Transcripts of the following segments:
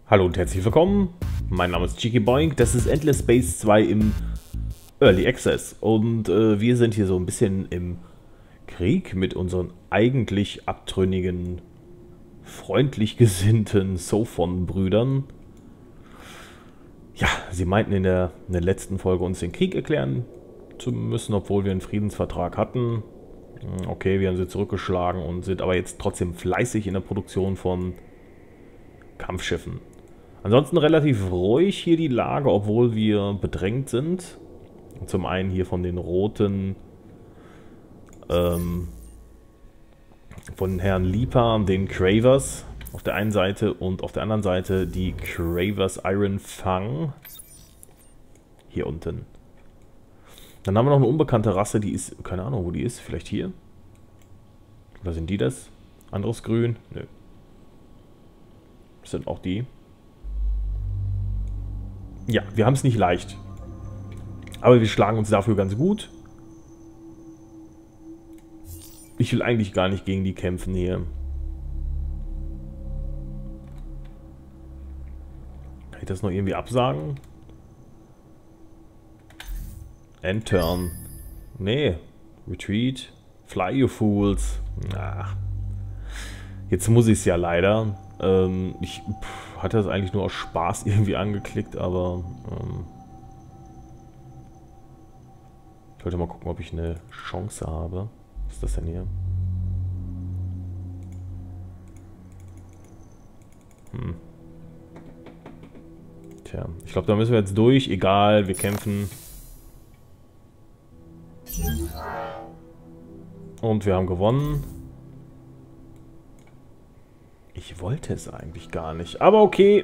Hallo und herzlich willkommen, mein Name ist Cheeky Boink, das ist Endless Space 2 im Early Access und wir sind hier so ein bisschen im Krieg mit unseren eigentlich abtrünnigen, freundlich gesinnten Sophon-Brüdern. Ja, sie meinten in der letzten Folge uns den Krieg erklären zu müssen, obwohl wir einen Friedensvertrag hatten. Okay, wir haben sie zurückgeschlagen und sind aber jetzt trotzdem fleißig in der Produktion von Kampfschiffen. Ansonsten relativ ruhig hier die Lage, obwohl wir bedrängt sind. Zum einen hier von den roten, von Herrn Lipa, den Cravers auf der einen Seite und auf der anderen Seite die Cravers Iron Fang. Hier unten. Dann haben wir noch eine unbekannte Rasse, die ist, keine Ahnung wo die ist, vielleicht hier? Oder sind die das? Anderes Grün? Nö. Das sind auch die. Ja, wir haben es nicht leicht. Aber wir schlagen uns dafür ganz gut. Ich will eigentlich gar nicht gegen die kämpfen hier. Kann ich das noch irgendwie absagen? End Turn. Nee. Retreat. Fly, you fools. Ach. Jetzt muss ich es ja leider. Ich hatte das eigentlich nur aus Spaß irgendwie angeklickt, aber ich wollte mal gucken, ob ich eine Chance habe. Was ist das denn hier? Tja, ich glaube, da müssen wir jetzt durch. Egal, wir kämpfen. Und wir haben gewonnen. Ich wollte es eigentlich gar nicht. Aber okay.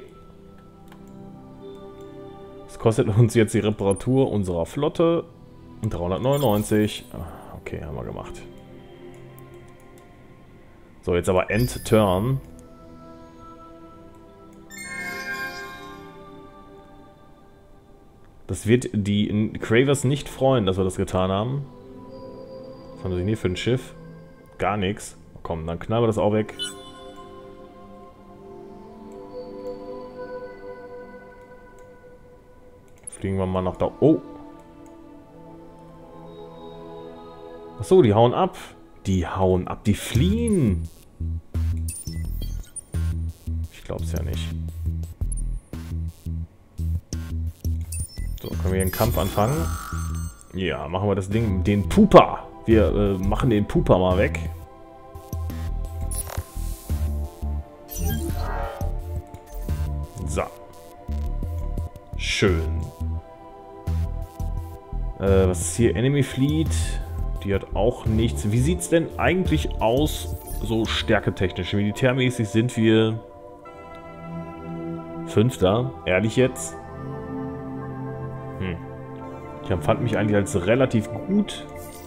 Es kostet uns jetzt die Reparatur unserer Flotte. 399. Okay, haben wir gemacht. So, jetzt aber End Turn. Das wird die Cravers nicht freuen, dass wir das getan haben. Was haben sie denn hier für ein Schiff? Gar nichts. Komm, dann knallen wir das auch weg. Fliegen wir mal nach da. Oh! Achso, die hauen ab. Die hauen ab, die fliehen. Ich glaub's ja nicht. So, können wir hier einen Kampf anfangen? Ja, machen wir das Ding, den Pupa. Wir machen den Pupa mal weg. So. Schön. Was ist hier? Enemy Fleet. Die hat auch nichts. Wie sieht es denn eigentlich aus, so stärketechnisch? Militärmäßig sind wir Fünfter. Ehrlich jetzt? Ich empfand mich eigentlich als relativ gut.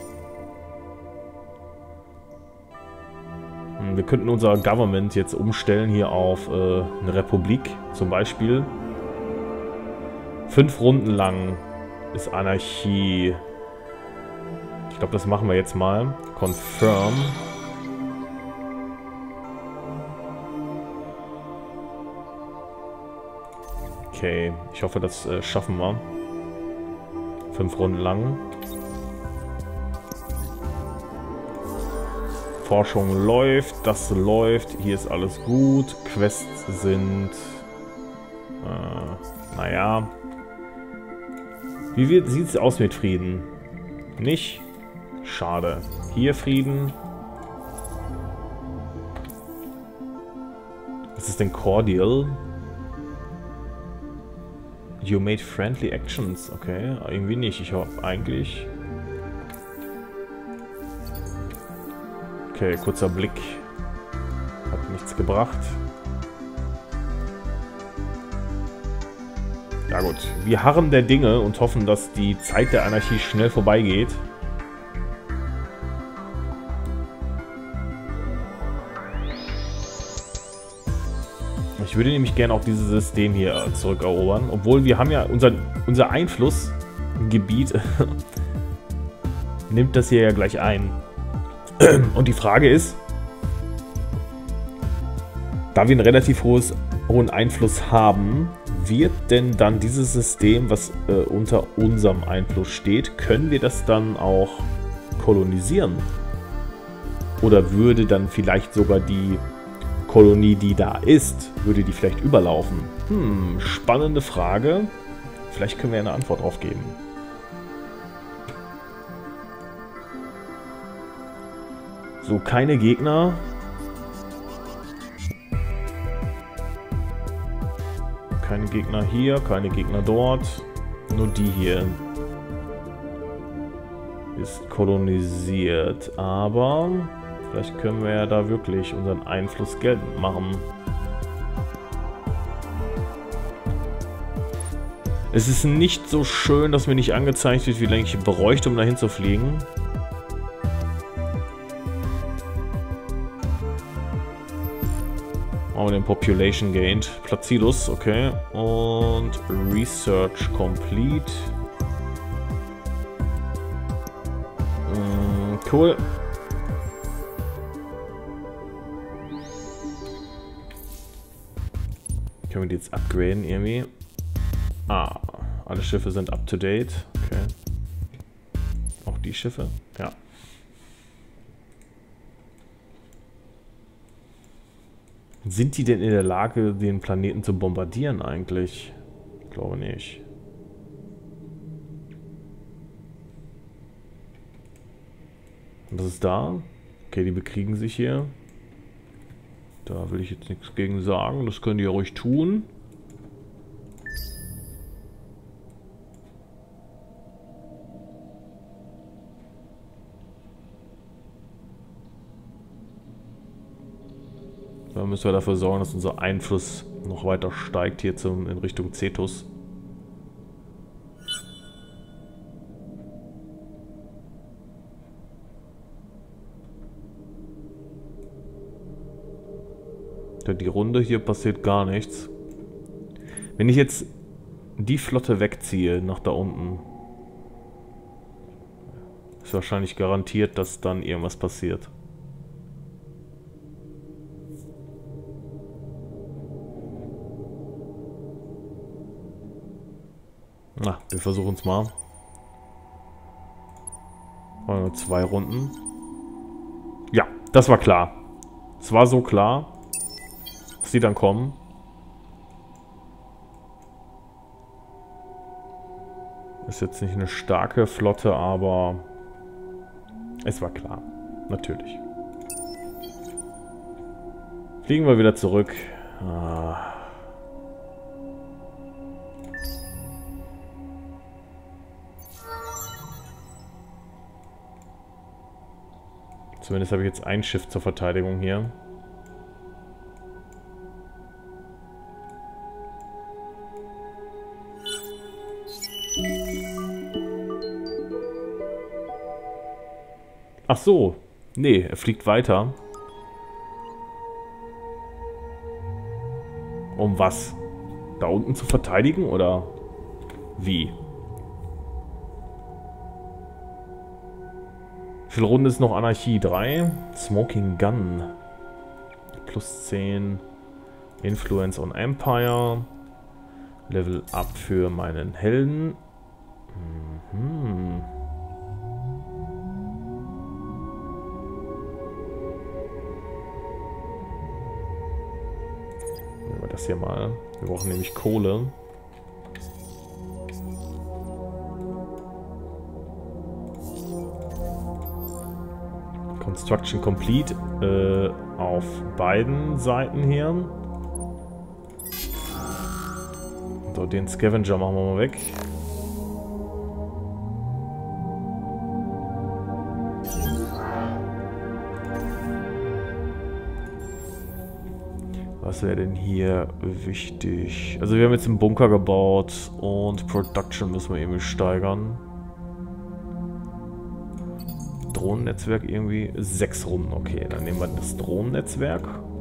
Wir könnten unser Government jetzt umstellen hier auf eine Republik zum Beispiel. 5 Runden lang ist Anarchie. Ich glaube, das machen wir jetzt mal. Confirm. Okay, ich hoffe, das schaffen wir. 5 Runden lang. Forschung läuft, das läuft. Hier ist alles gut. Quests sind... naja. Wie sieht es aus mit Frieden? Nicht? Schade. Hier Frieden. Was ist denn cordial? You made friendly actions. Okay, irgendwie nicht. Ich hoffe eigentlich... Okay, kurzer Blick. Hat nichts gebracht. Ja gut, wir harren der Dinge und hoffen, dass die Zeit der Anarchie schnell vorbeigeht. Ich würde nämlich gerne auch dieses System hier zurückerobern. Obwohl wir haben ja unser Einflussgebiet nimmt das hier ja gleich ein. Und die Frage ist, Da wir einen relativ hohen Einfluss haben, wird denn dann dieses System, was unter unserem Einfluss steht, können wir das dann auch kolonisieren? Oder würde dann vielleicht sogar die Kolonie, die da ist, würde die vielleicht überlaufen? Spannende Frage. Vielleicht können wir eine Antwort drauf geben. So, keine Gegner. Keine Gegner hier, keine Gegner dort. Nur die hier ist kolonisiert. Aber vielleicht können wir ja da wirklich unseren Einfluss geltend machen. Es ist nicht so schön, dass mir nicht angezeigt wird, wie lange ich bräuchte, um dahin zu fliegen. Machen wir den Population Gained. Placilus, okay. Und Research Complete. Cool. Können wir die jetzt upgraden irgendwie? Ah, alle Schiffe sind up to date. Okay. Auch die Schiffe? Ja. Sind die denn in der Lage, den Planeten zu bombardieren eigentlich? Ich glaube nicht. Was ist da? Okay, die bekriegen sich hier. Da will ich jetzt nichts gegen sagen. Das können die ja ruhig tun. Da müssen wir dafür sorgen, dass unser Einfluss noch weiter steigt hier in Richtung Cetus. Ja, die Runde hier passiert gar nichts. Wenn ich jetzt die Flotte wegziehe nach da unten, ist wahrscheinlich garantiert, dass dann irgendwas passiert. Na, wir versuchen es mal. Nur 2 Runden. Ja, das war klar. Es war so klar, dass die dann kommen. Ist jetzt nicht eine starke Flotte, aber es war klar. Natürlich. Fliegen wir wieder zurück. Zumindest habe ich jetzt ein Schiff zur Verteidigung hier. Ach so. Nee, er fliegt weiter. Um was? Da unten zu verteidigen oder wie? Wie viele Runden ist noch Anarchie? 3. Smoking Gun. Plus 10. Influence on Empire. Level up für meinen Helden. Nehmen wir das hier mal. Wir brauchen nämlich Kohle. Construction Complete auf beiden Seiten hier. So, den Scavenger machen wir mal weg. Was wäre denn hier wichtig? Also wir haben jetzt einen Bunker gebaut und Production müssen wir irgendwie steigern. Drohnennetzwerk irgendwie 6 Runden. Okay, dann nehmen wir das Drohnennetzwerk.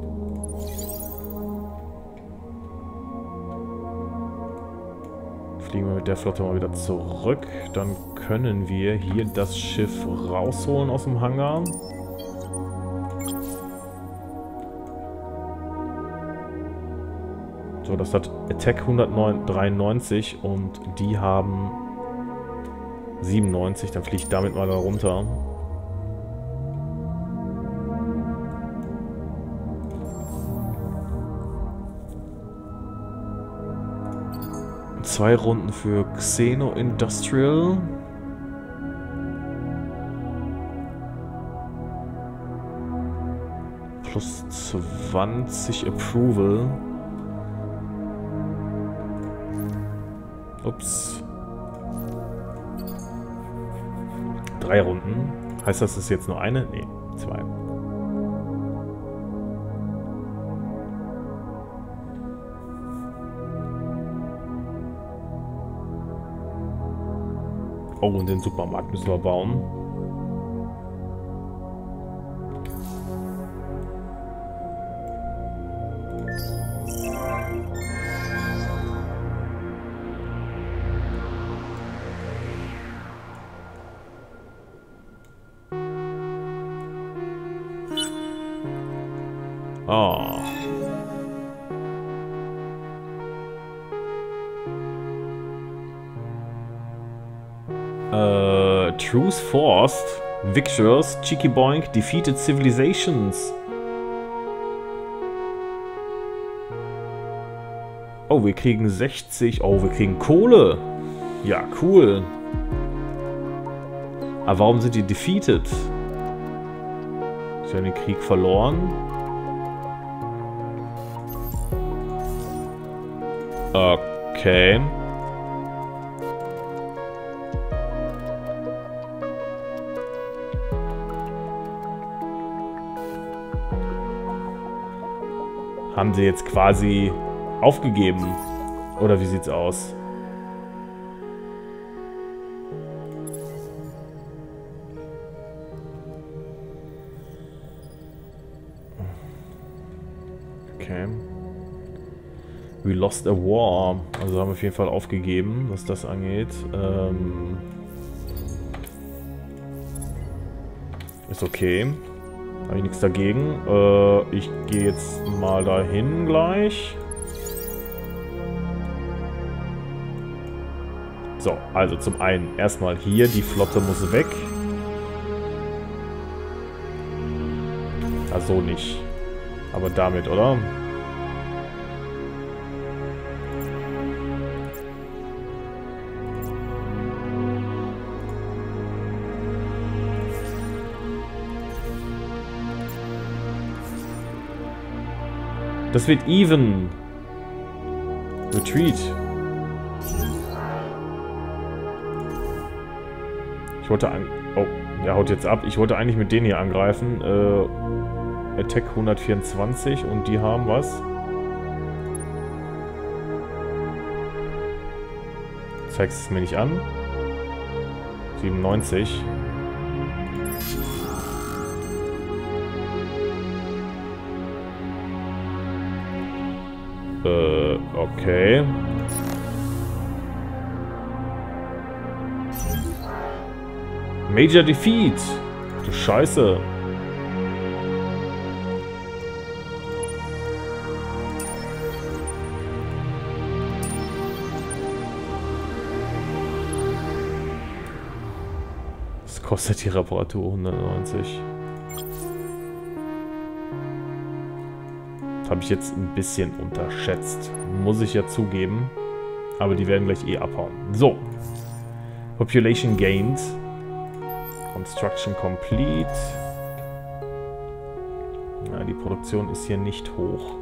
Fliegen wir mit der Flotte mal wieder zurück. Dann können wir hier das Schiff rausholen aus dem Hangar. So, das hat Attack 193 und die haben 97. Dann fliege ich damit mal da runter. Zwei Runden für Xeno Industrial. Plus 20 Approval. Ups. 3 Runden. Heißt das, ist jetzt nur eine? Nee, 2. Oh, und den Supermarkt müssen wir bauen. Oh. Truce forced. Victors. Cheeky Boink. Defeated civilizations. Oh, wir kriegen 60. Oh, wir kriegen Kohle. Ja, cool. Aber warum sind die defeated? Sie haben den Krieg verloren. Okay. Haben sie jetzt quasi aufgegeben? Oder wie sieht's aus? Okay. We lost a war. Also haben wir auf jeden Fall aufgegeben, was das angeht. Ist okay. Habe ich nichts dagegen. Ich gehe jetzt mal dahin gleich. So, also zum einen erstmal hier, die Flotte muss weg. Ach so nicht. Aber damit, oder? Das wird even. Retreat. Ich wollte an... Oh, der haut jetzt ab. Ich wollte eigentlich mit denen hier angreifen. Attack 124 und die haben was? Zeigst es mir nicht an. 97. Okay. Major Defeat. Du Scheiße. Was kostet die Reparatur? 190. Habe ich jetzt ein bisschen unterschätzt. Muss ich ja zugeben. Aber die werden gleich eh abhauen. So. Population gained. Construction complete. Ja, die Produktion ist hier nicht hoch.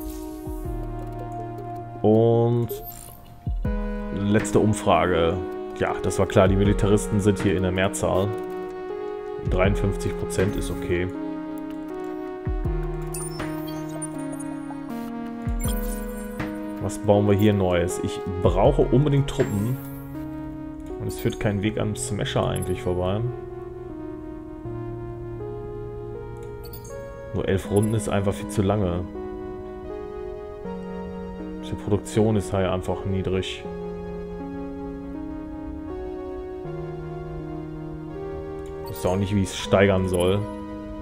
Und letzte Umfrage. Ja, das war klar. Die Militaristen sind hier in der Mehrzahl. 53% ist okay. Was bauen wir hier Neues? Ich brauche unbedingt Truppen. Und es führt kein Weg am Smasher eigentlich vorbei. Nur 11 Runden ist einfach viel zu lange. Die Produktion ist halt einfach niedrig. Ich weiß auch nicht, wie ich es steigern soll.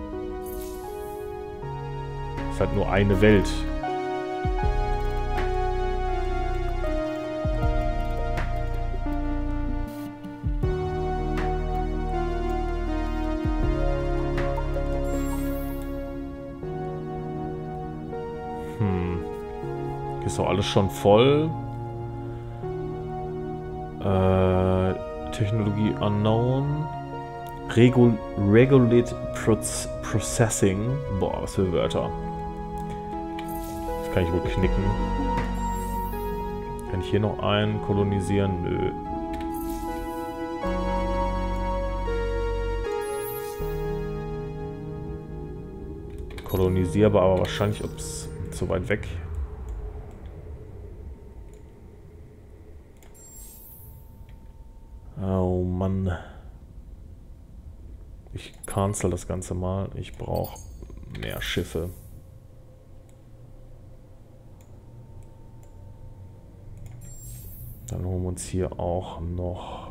Ist halt nur eine Welt. Hier ist doch alles schon voll. Technologie unknown. Regulate Processing. Boah, was für Wörter. Das kann ich wohl knicken. Kann ich hier noch einen kolonisieren? Nö. Kolonisierbar, aber wahrscheinlich zu weit weg. Oh Mann. Ich cancel das Ganze mal. Ich brauche mehr Schiffe. Dann holen wir uns hier auch noch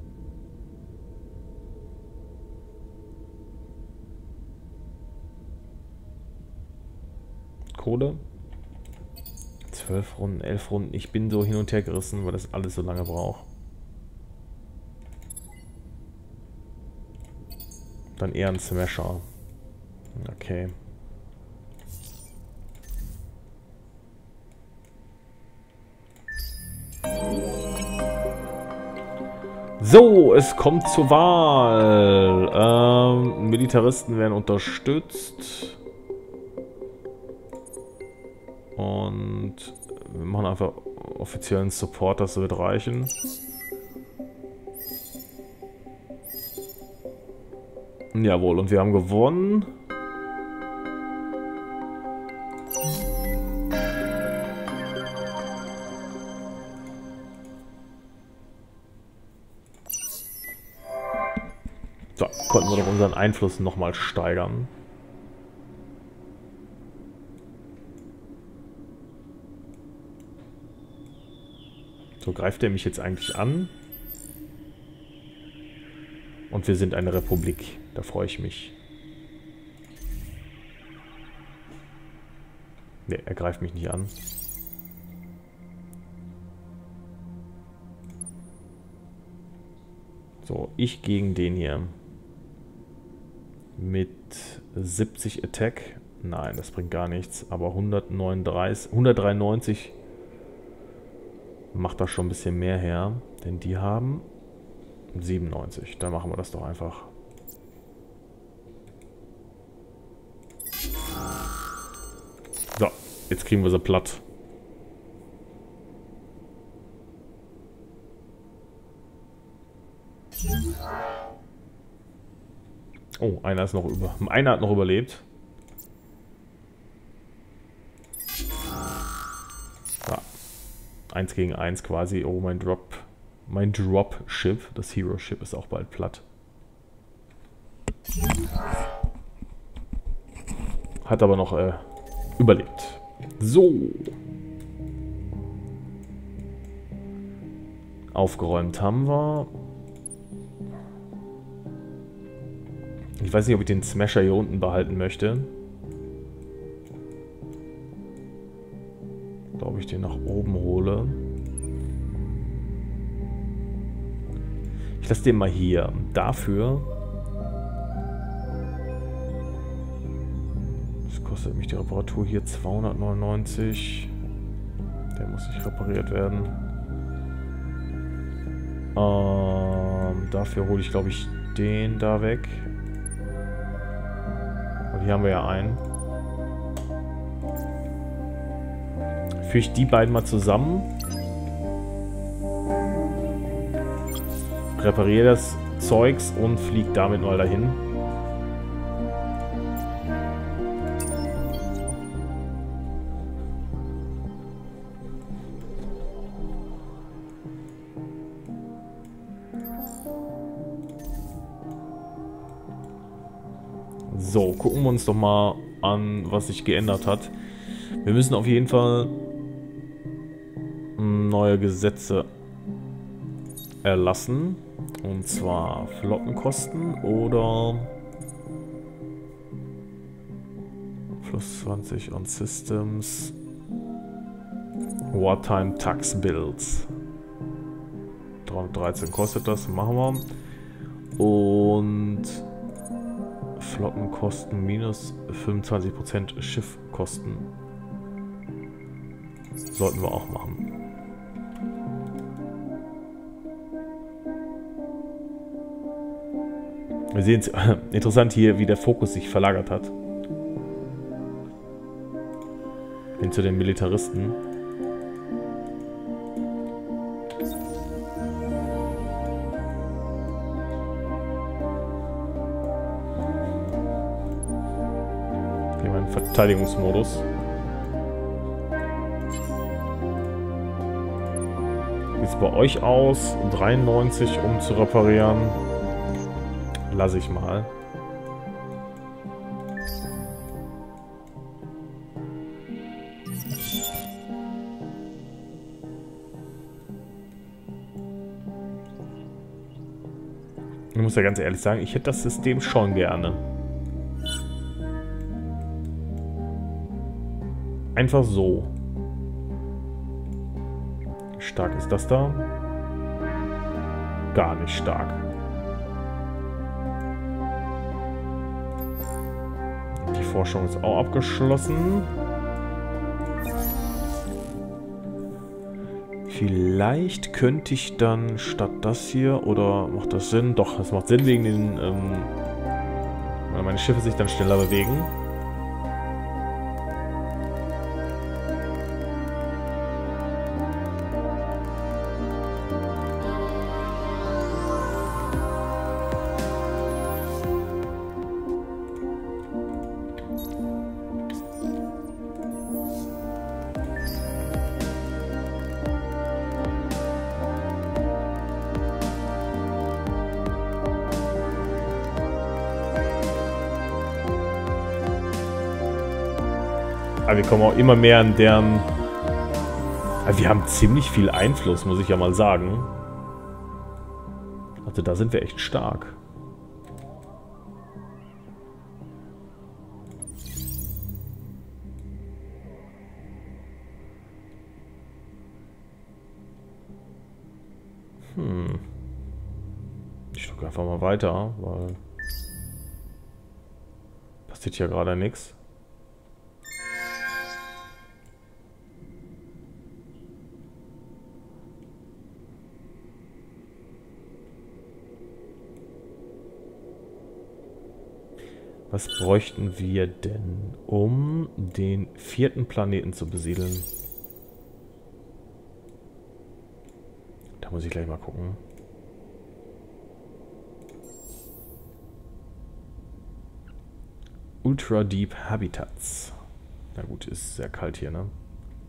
Kohle. 12 Runden, 11 Runden. Ich bin so hin und her gerissen, weil das alles so lange braucht. Dann eher ein Smasher. Okay. So, es kommt zur Wahl. Militaristen werden unterstützt. Und wir machen einfach offiziellen Support, das wird reichen. Jawohl, und wir haben gewonnen. So, konnten wir doch unseren Einfluss nochmal steigern. So, greift er mich jetzt eigentlich an? Und wir sind eine Republik. Da freue ich mich. Ne, er greift mich nicht an. So, ich gegen den hier. Mit 70 Attack. Nein, das bringt gar nichts. Aber 193 macht da schon ein bisschen mehr her. Denn die haben 97. Dann machen wir das doch einfach. So, jetzt kriegen wir sie platt. Oh, einer ist noch einer hat noch überlebt. Ja. 1 gegen 1 quasi. Oh, mein Dropship, das Hero-Ship, ist auch bald platt. Hat aber noch überlebt. So. Aufgeräumt haben wir. Ich weiß nicht, ob ich den Smasher hier unten behalten möchte. Oder ob ich den nach oben hole. Ich lasse den mal hier. Dafür... Das kostet mich die Reparatur hier 299. Der muss nicht repariert werden. Dafür hole ich, glaube ich, den da weg. Und hier haben wir ja einen. Führe ich die beiden mal zusammen. Repariere das Zeugs und fliege damit mal dahin. So, gucken wir uns doch mal an, was sich geändert hat. Wir müssen auf jeden Fall neue Gesetze erlassen. Und zwar Flottenkosten oder plus 20 on Systems. Wartime Tax Bills. 313 kostet das, machen wir. Und Flottenkosten minus 25% Schiffkosten. Sollten wir auch machen. Wir sehen es interessant hier, wie der Fokus sich verlagert hat. Hin zu den Militaristen. Gehen wir in den Verteidigungsmodus. Wie sieht es bei euch aus? 93, um zu reparieren. Lasse ich mal. Ich muss ja ganz ehrlich sagen, ich hätte das System schon gerne. Einfach so. Wie stark ist das da? Gar nicht stark. Die Forschung ist auch abgeschlossen. Vielleicht könnte ich dann statt das hier, oder macht das Sinn? Doch, das macht Sinn wegen den, weil meine Schiffe sich dann schneller bewegen. Aber wir kommen auch immer mehr an deren... Also wir haben ziemlich viel Einfluss, muss ich ja mal sagen. Also da sind wir echt stark. Ich drücke einfach mal weiter, weil... passiert hier gerade nichts. Was bräuchten wir denn, um den 4. Planeten zu besiedeln? Da muss ich gleich mal gucken. Ultra Deep Habitats. Na gut, ist sehr kalt hier, ne?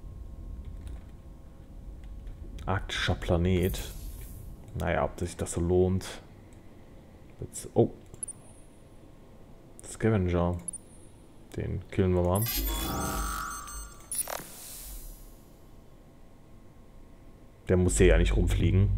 Arktischer Planet. Naja, ob sich das so lohnt. Jetzt, oh. Scavenger. Den killen wir mal. Der muss hier ja nicht rumfliegen.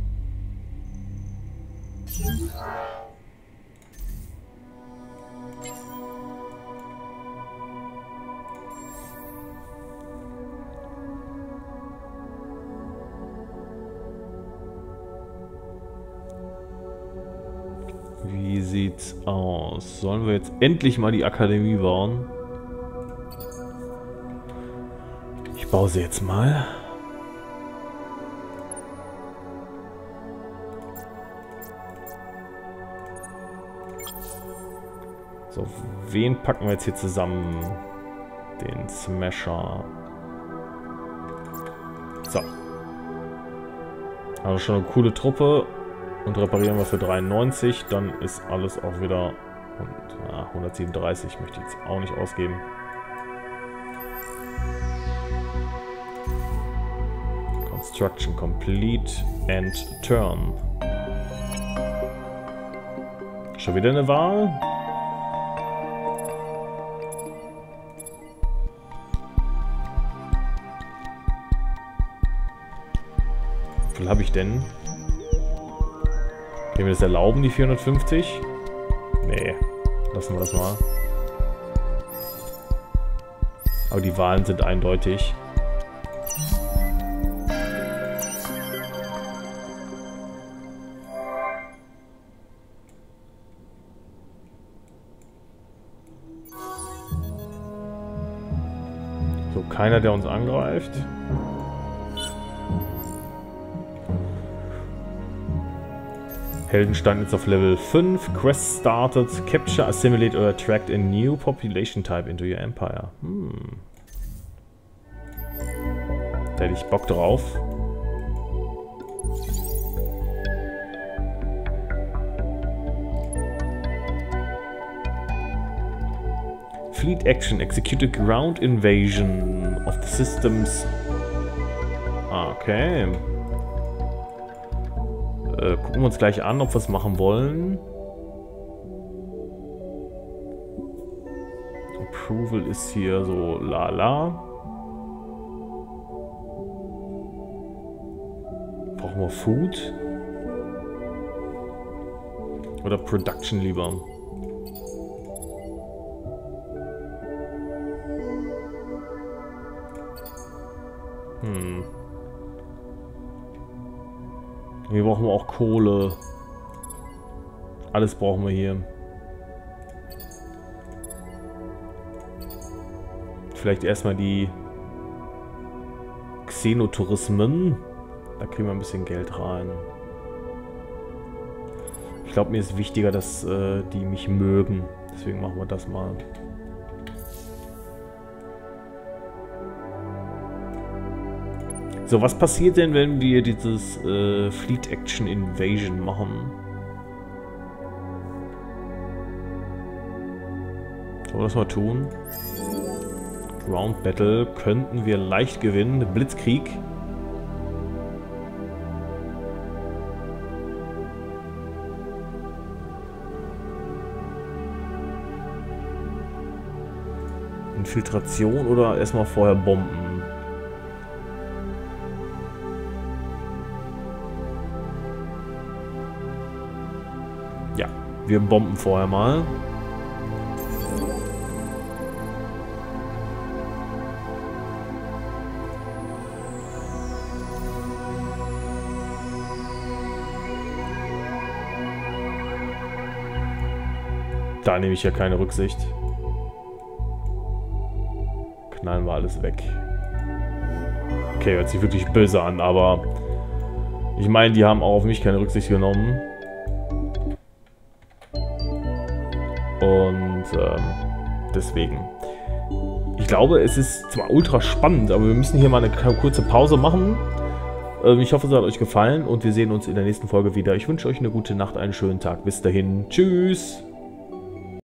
Wie sieht's aus? Sollen wir jetzt endlich mal die Akademie bauen? Ich baue sie jetzt mal. So, wen packen wir jetzt hier zusammen? Den Smasher. So. Also schon eine coole Truppe. Und reparieren wir für 93, dann ist alles auch wieder... Und, 137 möchte ich jetzt auch nicht ausgeben. Construction complete and turn. Schon wieder eine Wahl? Wie viel habe ich denn? Können wir das erlauben, die 450? Nee, lassen wir das mal. Aber die Wahlen sind eindeutig. So, keiner, der uns angreift. Heldenstand jetzt auf Level 5. Quest started. Capture, assimilate or attract a new population type into your empire. Da hätte ich Bock drauf. Fleet Action. Execute a ground invasion of the systems. Okay. Gucken wir uns gleich an, ob wir es machen wollen. Approval ist hier so lala. Brauchen wir Food? Oder Production lieber? Hier brauchen wir auch Kohle. Alles brauchen wir hier. Vielleicht erstmal die Xenotourismen. Da kriegen wir ein bisschen Geld rein. Ich glaube, mir ist wichtiger, dass die mich mögen. Deswegen machen wir das mal. So, was passiert denn, wenn wir dieses Fleet Action Invasion machen? Sollen wir das mal tun? Ground Battle könnten wir leicht gewinnen. Blitzkrieg. Infiltration oder erstmal vorher Bomben? Ja, wir bomben vorher mal. Da nehme ich ja keine Rücksicht. Knallen wir alles weg. Okay, hört sich wirklich böse an, aber ich meine, die haben auch auf mich keine Rücksicht genommen. Und deswegen. Ich glaube, es ist zwar ultra spannend, aber wir müssen hier mal eine kurze Pause machen. Ich hoffe, es hat euch gefallen und wir sehen uns in der nächsten Folge wieder. Ich wünsche euch eine gute Nacht, einen schönen Tag. Bis dahin. Tschüss!